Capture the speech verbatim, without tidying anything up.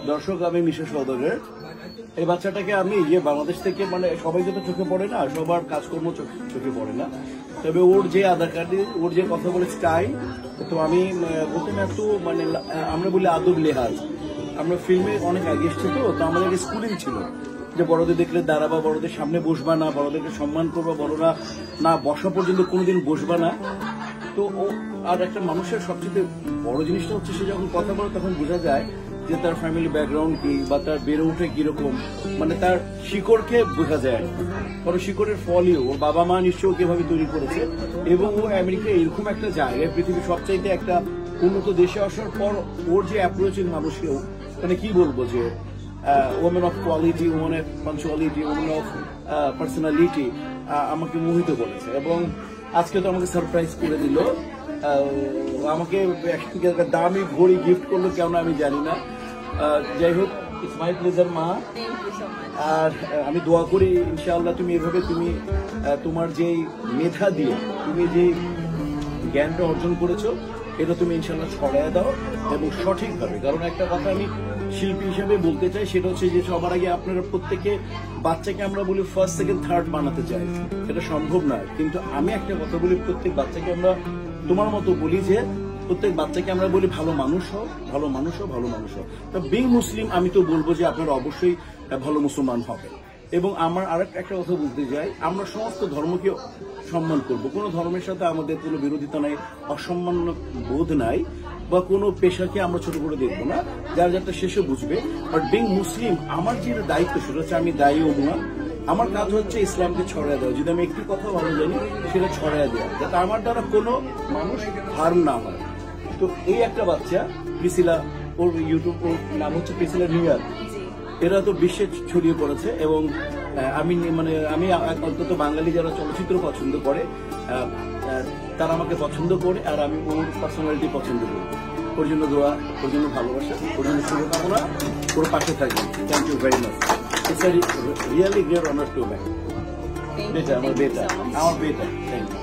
দর্শক, আমি মিশা সওদাগর। এই বাচ্চাটাকে আমি যে বাংলাদেশ থেকে মানে সবাই তো চোখে পড়ে না, সবার কাজকর্ম চোখে পড়ে না, তবে ওর যে আধার কার্ডে ওর যে কথা বলে স্টাইল, তো আমি প্রথমে একটু মানে আমরা বলি আদব লেহাজ। আমরা ফিল্মে অনেক আগে এসছি, তো তো আমাদের স্কুলিং ছিল যে বড়দের দেখলে দাঁড়াবা, বড়দের সামনে বসবা না, বড়দেরকে সম্মান করবা, বড়রা না বসা পর্যন্ত কোনোদিন বসবা না। তো ও আর একটা মানুষের সবচেয়ে বড় জিনিসটা হচ্ছে সে যখন কথা বলে তখন বোঝা যায় যে তার ফ্যামিলি ব্যাকগ্রাউন্ড কি বা তার বেড়ে উঠে কিরকম, মানে তার শিকড়কে বোঝা যায়। কারণ শিকড়ের ফলই ওর বাবা মা নিশ্চয়ই কিভাবে তৈরি করেছে, এবং ও আমেরিকা এরকম একটা জায়গায় পৃথিবীর সবচাইতে একটা উন্নত দেশে আসার পর ওর যে অ্যাপ্রোচিং মানুষকেও মানে কি বলবো যে women of quality, women of punctuality, women of personality আমাকে মোহিত করেছে। এবং আজকে তো আমাকে সারপ্রাইজ করে দিল, আমাকে একটা দামি ঘড়ি গিফট করলো কেন আমি জানি না। যাই হোক, ইটস মাই প্লেজার মা। আর আমি দোয়া করি ইনশাআল্লাহ তুমি এভাবে তুমি তোমার যেই মেধা দিয়ে তুমি যে জ্ঞানটা অর্জন করেছো এটা তুমি ইনশাআল্লাহ ছড়ায় দাও এবং সঠিকভাবে। কারণ একটা কথা আমি শিল্পী হিসেবে বলতে চাই, সেটা হচ্ছে যে সবার আগে আপনারা প্রত্যেকে বাচ্চাকে আমরা বলি ফার্স্ট সেকেন্ড থার্ড বানাতে চাই, এটা সম্ভব না। কিন্তু আমি একটা কথা বলি, প্রত্যেক বাচ্চাকে আমরা তোমার মতো বলি যে প্রত্যেক বাচ্চাকে আমরা বলি ভালো মানুষ হও, ভালো মানুষ হও, ভালো মানুষ হও। তো বিং মুসলিম আমি তো বলবো যে আপনারা অবশ্যই ভালো মুসলমান হবে। এবং আমার আরেক একটা কথা বলতে চাই, আমরা সমস্ত ধর্মকে সম্মান করব, কোনো ধর্মের সাথে আমাদের কোনো বিরোধিতা নাই, অসম্মান বোধ নাই, বা কোনো পেশাকে আমরা ছোট করে দেখবো না, যার যারটা শেষে বুঝবে। বাট বিং মুসলিম আমার যে দায়িত্ব সেটা হচ্ছে আমি দায়ী হব না, আমার কাজ হচ্ছে ইসলামকে ছড়ায় দেওয়া। যদি আমি একটি কথা ভালো জানি সেটা ছড়ায় দেওয়া, যাতে আমার দ্বারা কোনো মানুষ হার্ম না হয়। তো এই একটা বাচ্চা প্রিসিলা, ওর ইউটিউব ওর নাম হচ্ছে প্রিসিলা নিউ ইয়ার, এরা তো বিশ্বে ছড়িয়ে পড়েছে। এবং আমি মানে আমি অন্তত বাঙালি যারা চলচ্চিত্র পছন্দ করে তারা আমাকে পছন্দ করে, আর আমি ওর পার্সোনালিটি পছন্দ করি। ওর জন্য দোয়া, ওর জন্য ভালোবাসা, ওর জন্য শুভকামনা, ওর পাশে থাকবে। Thank you very much. It's a really great honour to ma'am. বেটা আমার বেটা আমার বেটা থ্যাংক ইউ।